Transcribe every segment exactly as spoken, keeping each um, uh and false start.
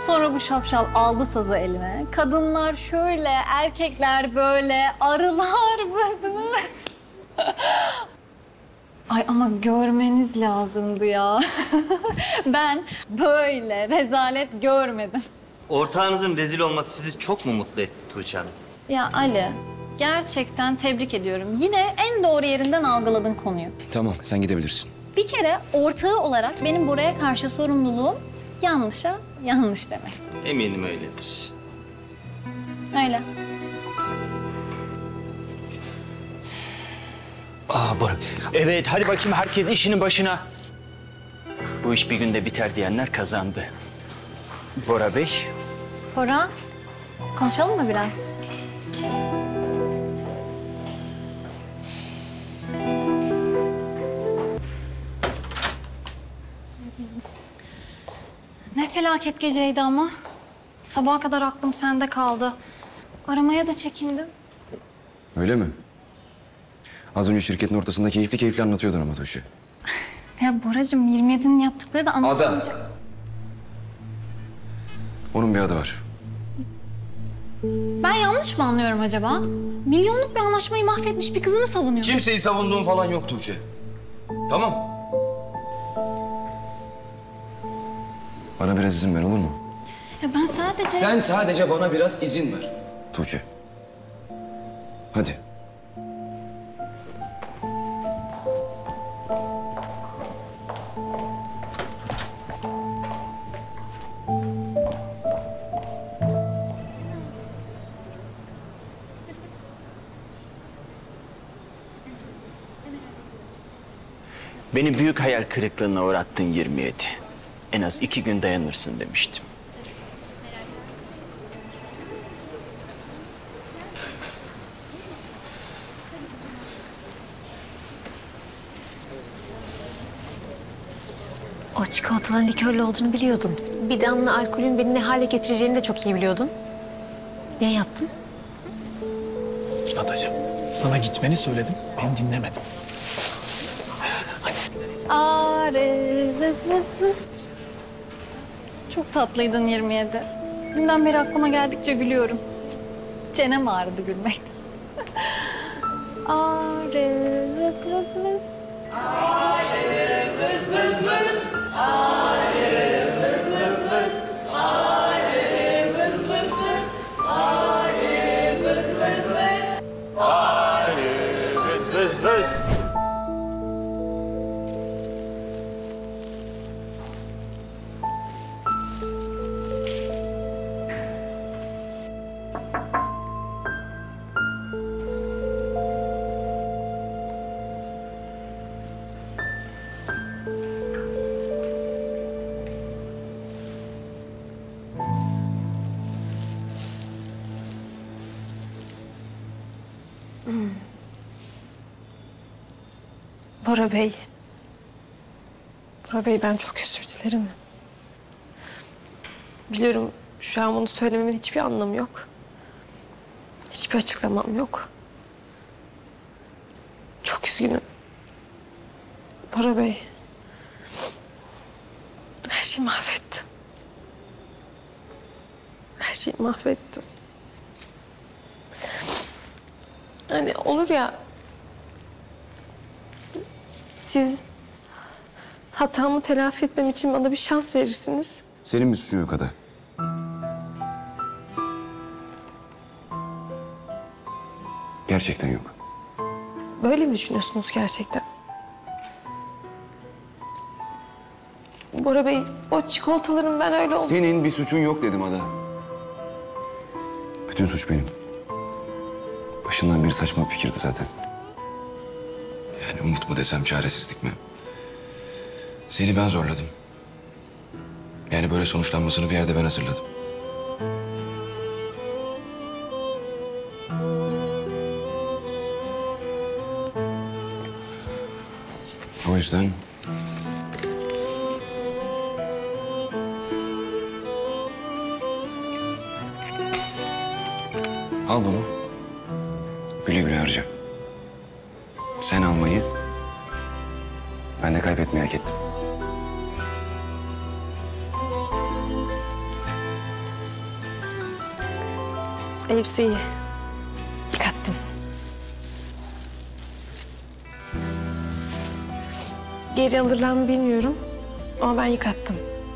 Sonra bu şapşal aldı sazı eline. Kadınlar şöyle, erkekler böyle, arılar vız vız. Ay ama görmeniz lazımdı ya. Ben böyle rezalet görmedim. Ortağınızın rezil olması sizi çok mu mutlu etti Tuğçe Hanım? Ya Ali, gerçekten tebrik ediyorum. Yine en doğru yerinden algıladın konuyu. Tamam, sen gidebilirsin. Bir kere ortağı olarak benim buraya karşı sorumluluğum yanlışa yanlış demek. Eminim öyledir. Öyle. Aa Bora. Evet, hadi bakayım herkes işinin başına. Bu iş bir günde biter diyenler kazandı. Bora Bey. Bora, konuşalım mı biraz? Ne felaket geceydi ama. Sabaha kadar aklım sende kaldı. Aramaya da çekindim. Öyle mi? Az önce şirketin ortasında keyifli keyifli anlatıyordun ama Tuğçe. Ya Boracığım, yirmi yedinin yaptıkları da anlatamayacak. Ada. Onun bir adı var. Ben yanlış mı anlıyorum acaba? Milyonluk bir anlaşmayı mahvetmiş bir kızı mı savunuyor? Kimseyi savunduğun falan yok Tuğçe. Tamam. Bana biraz izin ver olur mu? Ya ben sadece... Sen sadece bana biraz izin ver. Tuğçe. Hadi. Beni büyük hayal kırıklığına uğrattın yirmi yedi. En az iki gün dayanırsın demiştim. O çikolataların likörlü olduğunu biliyordun. Bir damla alkolün beni ne hale getireceğini de çok iyi biliyordun. Niye yaptın? Adacığım, sana gitmeni söyledim, beni dinlemedin. Are, vız vız vız. Çok tatlıydın yirmi yedi. Dünden beri aklıma geldikçe gülüyorum. Çenem ağrıdı gülmekten. Are, vız vız vız. Are, vız vız vız. Are, vız vız vız. Are, vız vız vız. Are, vız vız vız. Hadi vız vız vız. Bora Bey. Bora Bey, ben çok özür dilerim. Biliyorum şu an bunu söylememin hiçbir anlamı yok. Hiçbir açıklamam yok. Çok üzgünüm. Bora Bey. Her şeyi mahvettim. Her şeyi mahvettim. Hani olur ya... Siz hatamı telafi etmem için bana bir şans verirsiniz. Senin bir suçun yok Ada. Gerçekten yok. Böyle mi düşünüyorsunuz gerçekten? Bora Bey, o çikolataların ben öyle oldum. Senin bir suçun yok dedim Ada. Bütün suç benim. Başından beri saçma bir fikirdi zaten. Yani umut mu desem, çaresizlik mi? Seni ben zorladım. Yani böyle sonuçlanmasını bir yerde ben hazırladım. O yüzden... Al bunu. Güle güle harca. Sen almayı, ben de kaybetmeyi hak ettim. Elbiseyi yıkattım. Geri alırlar mı bilmiyorum ama ben yıkattım.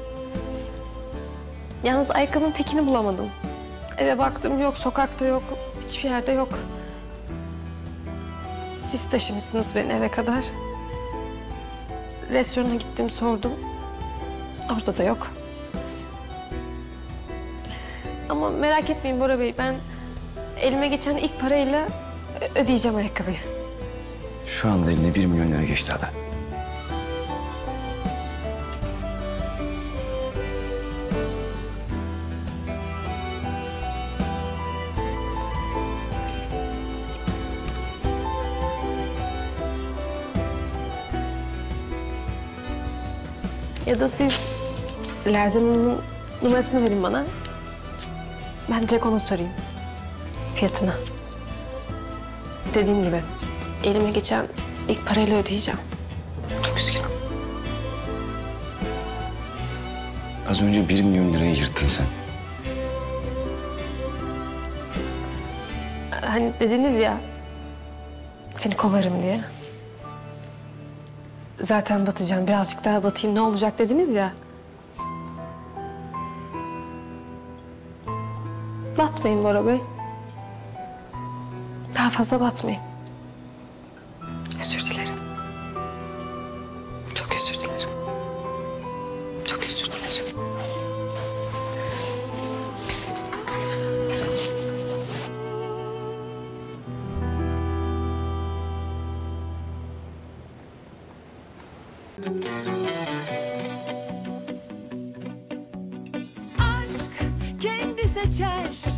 Yalnız ayakkabının tekini bulamadım. Eve baktım yok, sokakta yok, hiçbir yerde yok. Siz taşımışsınız beni eve kadar. Restorana gittim, sordum. Orada da yok. Ama merak etmeyin Bora Bey, ben elime geçen ilk parayla ödeyeceğim ayakkabıyı. Şu anda eline bir milyon lira geçti Ada. Ya da siz Lerzan Hanım'ın numarasını verin bana. Ben direkt ona sorayım. Fiyatını. Dediğim gibi elime geçen ilk parayla ödeyeceğim. Çok üzgünüm. Az önce bir milyon lirayı yırttın sen. Hani dediniz ya seni kovarım diye. Zaten batacağım, birazcık daha batayım ne olacak dediniz ya. Batmayın Bora Bey. Daha fazla batmayın. Özür dilerim. Çok özür dilerim. Çok özür dilerim. Aşk kendi seçer